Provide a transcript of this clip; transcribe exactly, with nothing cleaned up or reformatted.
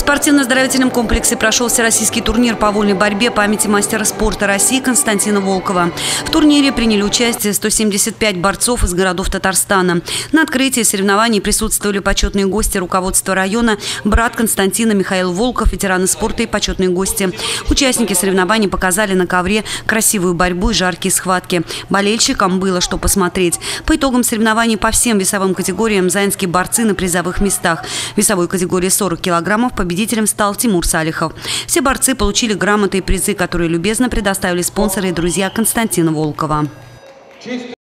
спортивно-оздоровительном комплексе прошел всероссийский турнир по вольной борьбе памяти мастера спорта России Константина Волкова. В турнире приняли участие сто семьдесят пять борцов из городов Татарстана. На открытии соревнований присутствовали почетные гости руководства района, брат Константина Михаил Волков, ветераны спорта и почетные гости. Участники соревнований показали на ковре красивую борьбу и жаркие схватки. Болельщикам было что посмотреть. По итогам соревнований по всем весовым категориям заинские борцы на призовых местах. В весовой категории сорок килограммов победителем стал Тимур Салихов. Все борцы получили грамоты и призы, которые любезно предоставили спонсоры и друзья Константина Волкова.